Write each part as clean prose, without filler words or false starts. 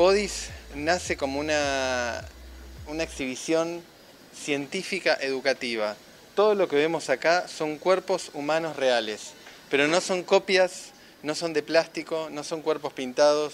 Bodies nace como una exhibición científica educativa. Todo lo que vemos acá son cuerpos humanos reales, pero no son copias, no son de plástico, no son cuerpos pintados,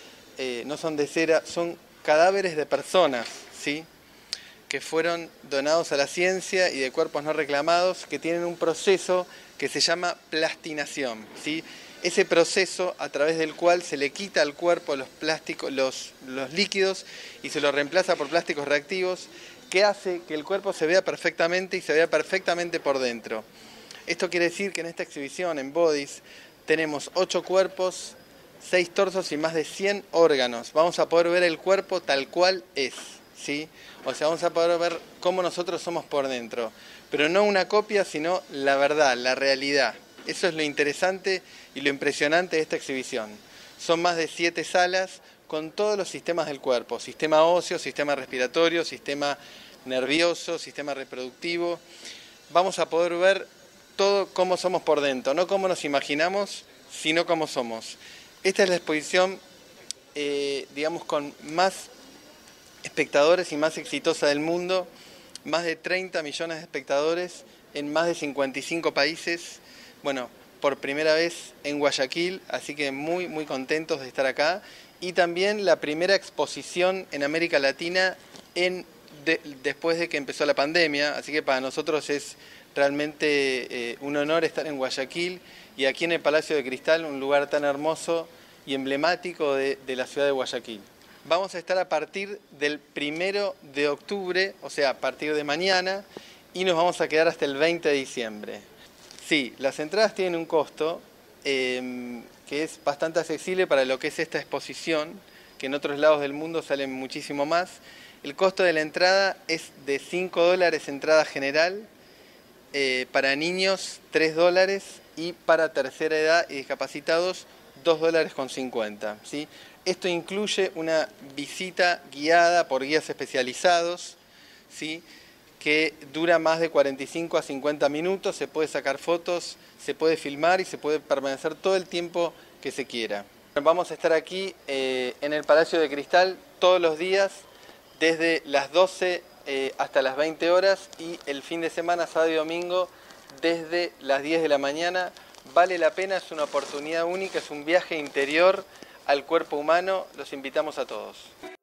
no son de cera, son cadáveres de personas, ¿sí?, que fueron donados a la ciencia y de cuerpos no reclamados, que tienen un proceso que se llama plastinación, ¿sí? Ese proceso a través del cual se le quita al cuerpo los plásticos, los líquidos, y se lo reemplaza por plásticos reactivos, que hace que el cuerpo se vea perfectamente y se vea perfectamente por dentro. Esto quiere decir que en esta exhibición, en Bodies, tenemos 8 cuerpos, 6 torsos y más de 100 órganos. Vamos a poder ver el cuerpo tal cual es, ¿sí? O sea, vamos a poder ver cómo nosotros somos por dentro. Pero no una copia, sino la verdad, la realidad. Eso es lo interesante y lo impresionante de esta exhibición. Son más de 7 salas con todos los sistemas del cuerpo. Sistema óseo, sistema respiratorio, sistema nervioso, sistema reproductivo. Vamos a poder ver todo cómo somos por dentro. No cómo nos imaginamos, sino cómo somos. Esta es la exposición, digamos, con más espectadores y más exitosa del mundo. Más de 30 millones de espectadores en más de 55 países. Bueno, por primera vez en Guayaquil, así que muy, muy contentos de estar acá. Y también la primera exposición en América Latina después de que empezó la pandemia, así que para nosotros es realmente un honor estar en Guayaquil y aquí en el Palacio de Cristal, un lugar tan hermoso y emblemático de la ciudad de Guayaquil. Vamos a estar a partir del 1 de octubre, o sea, a partir de mañana, y nos vamos a quedar hasta el 20 de diciembre. Sí, las entradas tienen un costo que es bastante accesible para lo que es esta exposición, que en otros lados del mundo salen muchísimo más. El costo de la entrada es de $5 entrada general, para niños $3 y para tercera edad y discapacitados $2,50, ¿sí? Esto incluye una visita guiada por guías especializados, ¿sí?, que dura más de 45 a 50 minutos, se puede sacar fotos, se puede filmar y se puede permanecer todo el tiempo que se quiera. Vamos a estar aquí en el Palacio de Cristal todos los días, desde las 12 hasta las 20 horas y el fin de semana, sábado y domingo, desde las 10 de la mañana. Vale la pena, es una oportunidad única, es un viaje interior al cuerpo humano, los invitamos a todos.